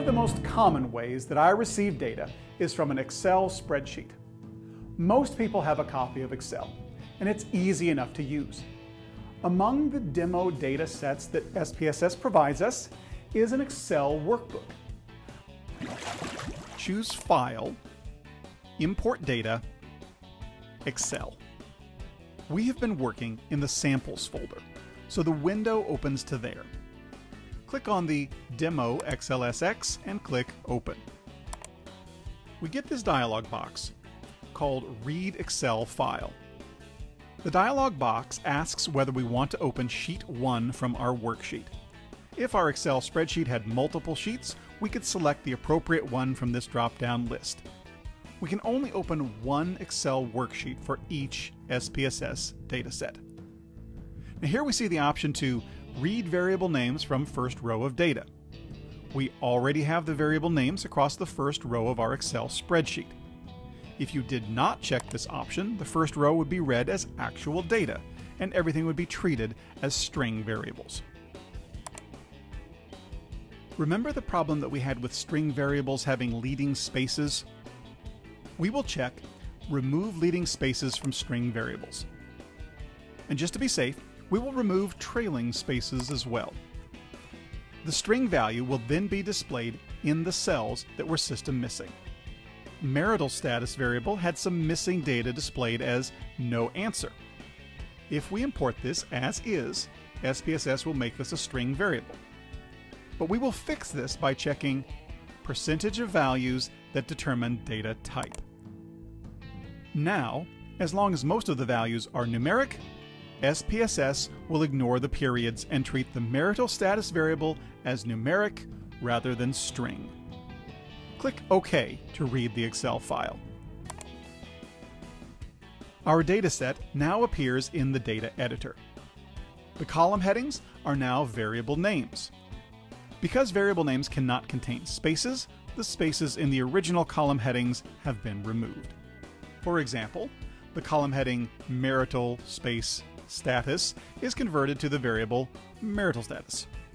of the most common ways that I receive data is from an Excel spreadsheet. Most people have a copy of Excel, and it's easy enough to use. Among the demo data sets that SPSS provides us is an Excel workbook. Choose File, Import Data, Excel. We have been working in the Samples folder, so the window opens to there. Click on the Demo XLSX and click Open. We get this dialog box called Read Excel File. The dialog box asks whether we want to open Sheet 1 from our worksheet. If our Excel spreadsheet had multiple sheets, we could select the appropriate one from this drop-down list. We can only open one Excel worksheet for each SPSS dataset. Now here we see the option to read variable names from first row of data. We already have the variable names across the first row of our Excel spreadsheet. If you did not check this option, the first row would be read as actual data, and everything would be treated as string variables. Remember the problem that we had with string variables having leading spaces? We will check Remove leading spaces from string variables. And just to be safe, we will remove trailing spaces as well. The string value will then be displayed in the cells that were system missing. Marital status variable had some missing data displayed as no answer. If we import this as is, SPSS will make this a string variable. But we will fix this by checking percentage of values that determine data type. Now, as long as most of the values are numeric, SPSS will ignore the periods and treat the marital status variable as numeric rather than string. Click OK to read the Excel file. Our dataset now appears in the data editor. The column headings are now variable names. Because variable names cannot contain spaces, the spaces in the original column headings have been removed. For example, the column heading marital space status is converted to the variable marital status.